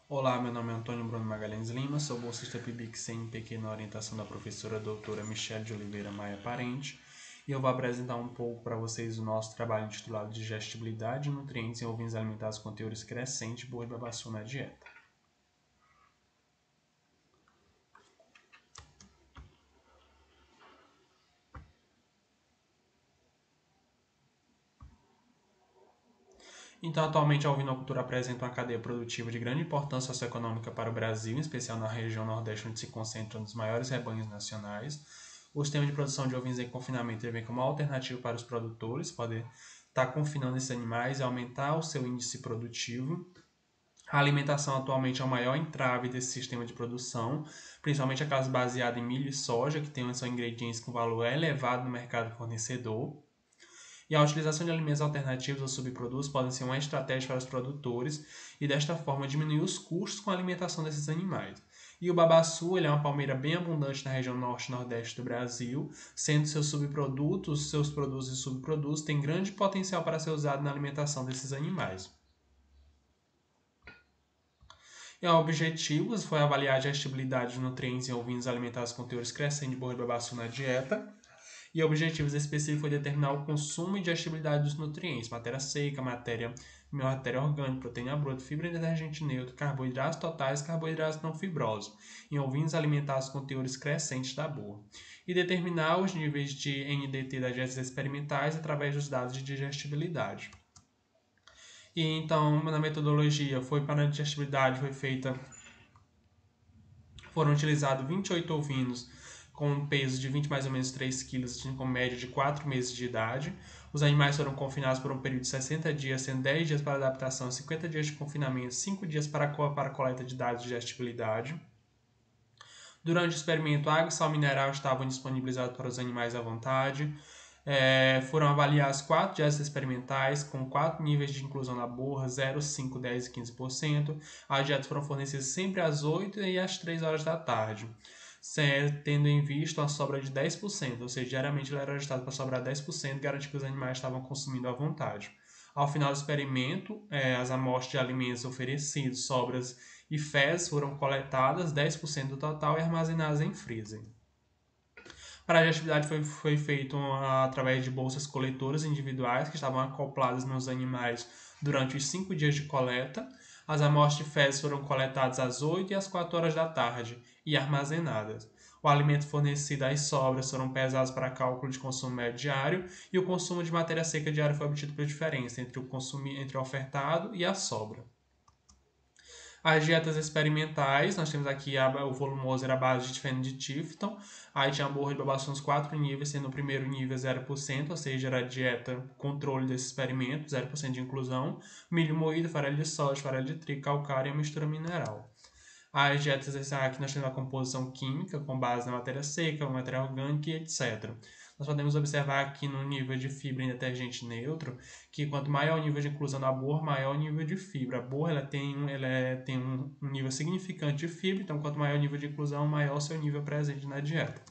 Olá, meu nome é Antônio Bruno Magalhães Lima, sou bolsista PIBIC CNPq na orientação da professora doutora Michele de Oliveira Maia Parente, e eu vou apresentar um pouco para vocês o nosso trabalho intitulado Digestibilidade e Nutrientes em Ovinhos Alimentados com Teores Crescente, Boi e Babaçu na Dieta. Então, atualmente, a ovinocultura apresenta uma cadeia produtiva de grande importância socioeconômica para o Brasil, em especial na região Nordeste, onde se concentram os maiores rebanhos nacionais. O sistema de produção de ovinos em confinamento vem como alternativa para os produtores, poder estar confinando esses animais e aumentar o seu índice produtivo. A alimentação atualmente é o maior entrave desse sistema de produção, principalmente aquelas baseadas em milho e soja, que são ingredientes com valor elevado no mercado fornecedor. E a utilização de alimentos alternativos ou subprodutos podem ser uma estratégia para os produtores e desta forma diminuir os custos com a alimentação desses animais. E o babaçu ele é uma palmeira bem abundante na região norte e nordeste do Brasil, sendo seus produtos e subprodutos têm grande potencial para ser usado na alimentação desses animais. E o objetivo foi avaliar a digestibilidade de nutrientes em ovinos alimentados com teores crescentes de boi e babaçu na dieta. E objetivos específicos foi determinar o consumo e digestibilidade dos nutrientes, matéria seca, matéria orgânica, proteína bruta, fibra e detergente neutro, carboidratos totais e carboidratos não fibrosos, em ovinos alimentados com teores crescentes da boa. E determinar os níveis de NDT das dietas experimentais através dos dados de digestibilidade. E então, na metodologia, para a digestibilidade, foram utilizados 28 ovinos com um peso de 20 mais ou menos 3 kg, com média de 4 meses de idade. Os animais foram confinados por um período de 60 dias, sendo 10 dias para adaptação, 50 dias de confinamento, 5 dias para a coleta de dados de digestibilidade. Durante o experimento, água e sal mineral estavam disponibilizados para os animais à vontade. Foram avaliadas 4 dietas experimentais com 4 níveis de inclusão na borra, 0, 5, 10 e 15%. As dietas foram fornecidas sempre às 8 e às 3 horas da tarde, tendo em vista uma sobra de 10%, ou seja, diariamente ele era ajustado para sobrar 10%, garantir que os animais estavam consumindo à vontade. Ao final do experimento, as amostras de alimentos oferecidos, sobras e fezes foram coletadas, 10% do total, e armazenadas em freezer. Para a digestibilidade foi feito através de bolsas coletoras individuais que estavam acopladas nos animais durante os 5 dias de coleta. As amostras de fezes foram coletadas às 8 e às 4 horas da tarde e armazenadas. O alimento fornecido às sobras foram pesados para cálculo de consumo médio diário e o consumo de matéria seca diária foi obtido pela diferença entre o ofertado e a sobra. As dietas experimentais, nós temos aqui o volumoso era a base de fenoditifton, aí tinha a borra de babaçu nos 4 níveis, sendo o primeiro nível 0%, ou seja, era a dieta controle desse experimento, 0% de inclusão, milho moído, farelo de soja, farelo de trigo, calcário e a mistura mineral. As dietas aqui nós temos a composição química com base na matéria seca, matéria orgânica e etc. Nós podemos observar aqui no nível de fibra em detergente neutro que quanto maior o nível de inclusão da borra, maior o nível de fibra. A borra ela tem um nível significante de fibra, então quanto maior o nível de inclusão, maior o seu nível presente na dieta.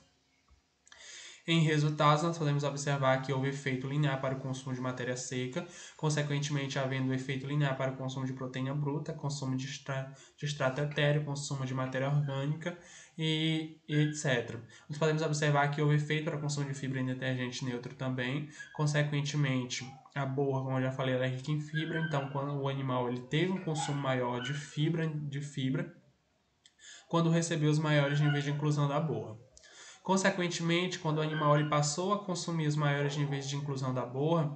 Em resultados, nós podemos observar que houve efeito linear para o consumo de matéria seca, consequentemente havendo efeito linear para o consumo de proteína bruta, consumo de extrato etéreo, consumo de matéria orgânica e etc. Nós podemos observar que houve efeito para o consumo de fibra em detergente neutro também, consequentemente a borra, como eu já falei, ela é rica em fibra, então quando o animal ele teve um consumo maior de fibra quando recebeu os maiores níveis de inclusão da borra. Consequentemente, quando o animal ele passou a consumir os maiores níveis de inclusão da borra,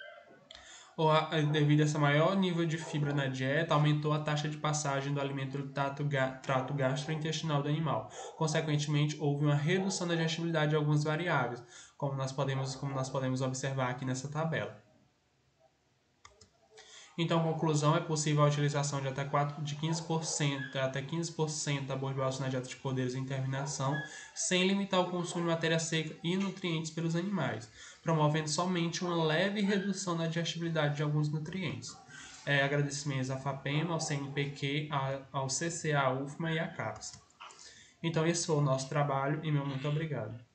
devido a esse maior nível de fibra na dieta, aumentou a taxa de passagem do alimento do trato gastrointestinal do animal. Consequentemente, houve uma redução da digestibilidade de algumas variáveis, como nós podemos observar aqui nessa tabela. Então, conclusão, é possível a utilização de até 15% da borracha na dieta de cordeiros em terminação, sem limitar o consumo de matéria seca e nutrientes pelos animais, promovendo somente uma leve redução na digestibilidade de alguns nutrientes. Agradecimentos à FAPEMA, ao CNPq, ao CCA, à UFMA e à CAPES. Então, esse foi o nosso trabalho e meu muito obrigado.